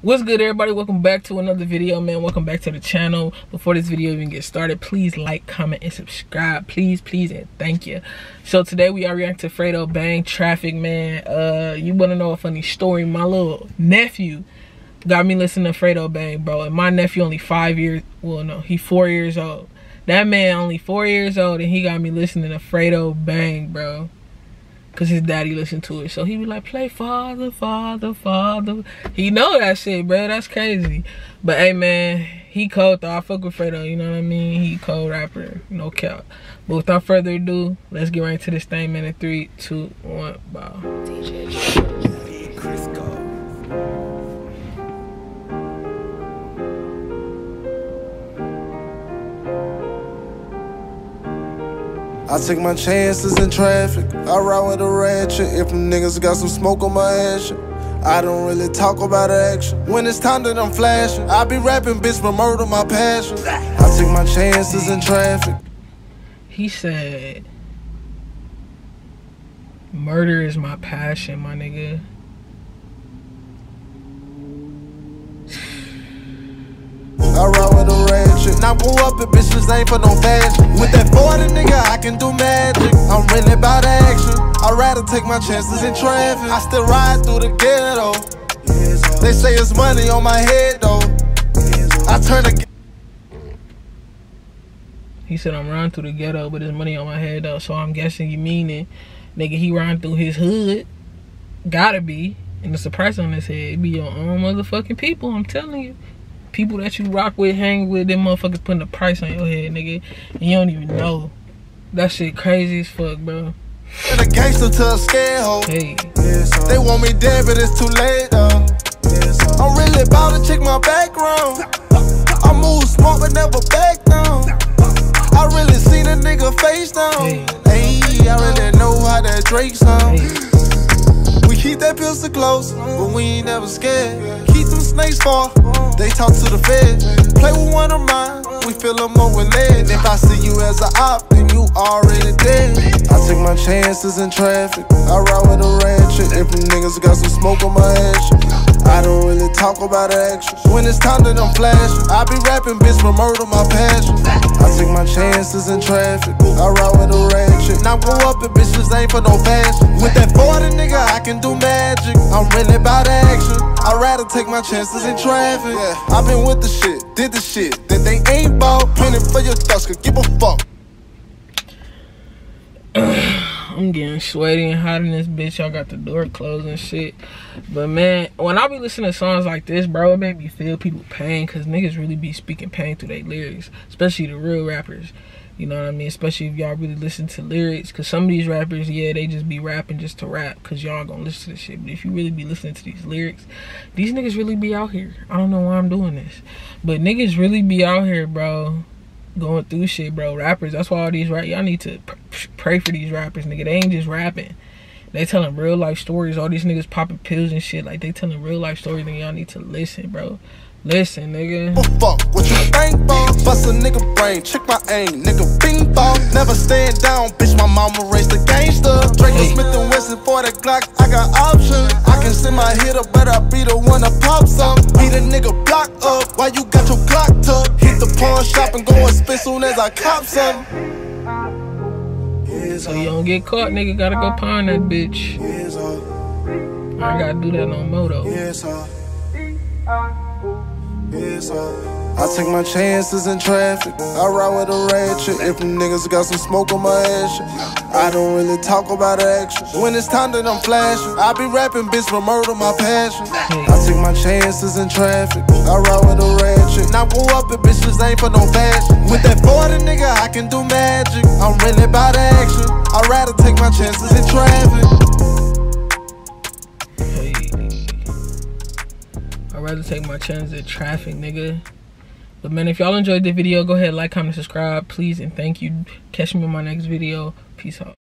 What's good, everybody? Welcome back to another video, man. Welcome back to the channel. Before this video even gets started, please like, comment, and subscribe. Please, and thank you. So today we are reacting to Fredo Bang Traffic, man. You want to know a funny story? My little nephew got me listening to Fredo Bang, bro. And my nephew only 5 years, well, no, he 4 years old. That man only 4 years old, and he got me listening to Fredo Bang, bro. Cause his daddy listened to it, so he be like, play Father, Father, Father. He know that shit, bro. That's crazy. But hey, man, he cold though. I fuck with Fredo, you know what I mean? He cold rapper, no cap. But without further ado, let's get right into this thing, man. In 3, 2, 1, bow. DJ Chris Cole. I take my chances in traffic. I ride with a ratchet. If them niggas got some smoke on my ass, I don't really talk about action. When it's time that I'm flashing, I be rapping, bitch, but murder my passion. I take my chances in traffic. He said, murder is my passion, my nigga. I ride with a ratchet. Now pull up and bitches ain't for no fashion. With that 40 nigga, I can do magic. I'm really about action. I'd rather take my chances in traffic. I still ride through the ghetto. They say it's money on my head though. I turn the. He said I'm riding through the ghetto, but there's money on my head though. So I'm guessing you meaning, nigga, he riding through his hood. Gotta be. And it's a price on his head. It be your own motherfucking people, I'm telling you. People that you rock with, hang with, them motherfuckers putting a price on your head, nigga. And you don't even know. That shit crazy as fuck, bro. And a gangster to a scarehold. Hey. They want me dead, but it's too late, though. I'm really about to check my background. I move smart, but never back down. I really seen a nigga face down. Hey, I really know how that Drake sound. We keep that pistol close, but we ain't never scared. Keep them snakes far, they talk to the feds. Play with one of mine, we fill them up with lead. If I see you as an op, then you already dead. I take my chances in traffic. I ride with a ratchet. If them niggas got some smoke on my ass, I don't really talk about action. When it's time that I'm flashing, I be rapping, bitch, but murder my passion. I take my chances in traffic. I ride with a ratchet. Now go up and bitches ain't for no fashion. With that 40 nigga, I can do magic. I'm really about action. I'd rather take my chances in traffic. Yeah. I've been with the shit, did the shit that they ain't bought. Penny for your thoughts, could give a fuck. I'm getting sweaty and hot in this bitch. Y'all got the door closed and shit. But man, when I be listening to songs like this, bro, it make me feel people pain. Cause niggas really be speaking pain through their lyrics. Especially the real rappers. You know what I mean? Especially if y'all really listen to lyrics. Cause some of these rappers, yeah, they just be rapping just to rap. Cause y'all gonna listen to this shit. But if you really be listening to these lyrics, these niggas really be out here. I don't know why I'm doing this. But niggas really be out here, bro. Going through shit, bro. Rappers, that's why all these y'all need to pray for these rappers, nigga. They ain't just rapping. They telling real life stories. All these niggas popping pills and shit. Like, they telling real life stories, and y'all need to listen, bro. Listen, nigga. Oh, fuck, what you think for? Bust a nigga brain, check my aim, nigga bing bong. Never stand down, bitch, my mama raised a gangster. Drake Smith and Wesson for the Glock, I got options. I can send my hitter, but I be the one that pops up. Beat a nigga block up, while you got your Glock tucked. Hit the pawn shop and go and spit soon as I cop some. So you don't get caught, nigga, gotta go pawn that bitch. I ain't gotta do that no more, though. I take my chances in traffic. I ride with a ratchet. If them niggas got some smoke on my ass, I don't really talk about action. When it's time that I'm flashing, I be rapping, bitch, but murder my passion. I take my chances in traffic. I ride with a ratchet. Now go up and bitches ain't for no fashion. With that 40 nigga, I can do magic. I'm really about action. I'd rather take my chances in traffic. I'd rather take my chances at traffic, nigga. But man, if y'all enjoyed the video, go ahead, like, comment, subscribe, please, and thank you. Catch me in my next video. Peace out.